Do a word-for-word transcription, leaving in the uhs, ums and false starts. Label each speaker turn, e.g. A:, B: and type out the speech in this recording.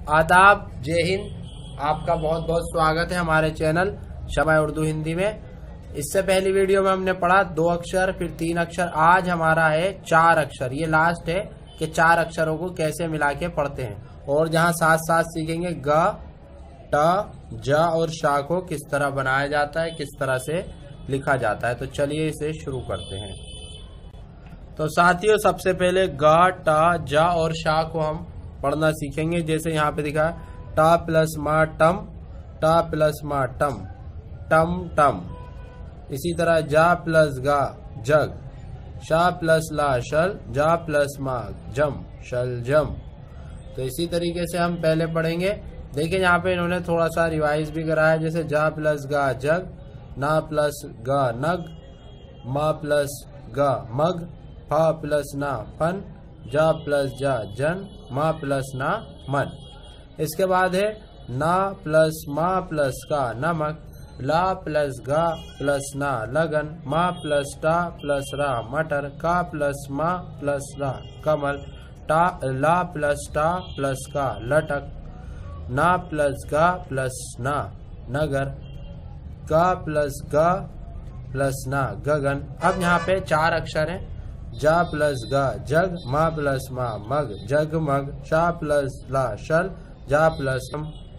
A: आदाब, जय हिंद। आपका बहुत बहुत स्वागत है हमारे चैनल शमाय उर्दू हिंदी में। इससे पहली वीडियो में हमने पढ़ा दो अक्षर, फिर तीन अक्षर। आज हमारा है चार अक्षर। ये लास्ट है कि चार अक्षरों को कैसे मिला के पढ़ते हैं, और जहाँ साथ साथ सीखेंगे ग, ट, ज और शा को किस तरह बनाया जाता है, किस तरह से लिखा जाता है। तो चलिए इसे शुरू करते हैं। तो साथियों, सबसे पहले ग, ट, ज और शा को हम पढ़ना सीखेंगे। जैसे यहाँ पे दिखा ट प्लस मा टम, ट प्लस मा टम, टम टम। इसी तरह जा प्लस गा जग, शा प्लस ला शल, जा प्लस मा जम, शल जम। तो इसी तरीके से हम पहले पढ़ेंगे। देखिए यहाँ पे इन्होंने थोड़ा सा रिवाइज भी कराया। जैसे जा प्लस गा जग, ना प्लस गा नग, मा प्लस गा मग, फा प्लस ना फन, जा प्लस जा जन, मा प्लस ना मन। इसके बाद है ना प्लस मा प्लस का नमक, ला प्लस गा प्लस ना लगन, मा प्लस टा प्लस रा मटर, का प्लस मा प्लस रा कमल, टा ला प्लस टा प्लस का लटक, ना प्लस गा प्लस ना नगर, का प्लस गा प्लस ना गगन। अब यहाँ पे चार अक्षर हैं। जा प्लस गा जग, मा प्लस मा मग, जग मग, शा प्लस ला शल, जा प्लस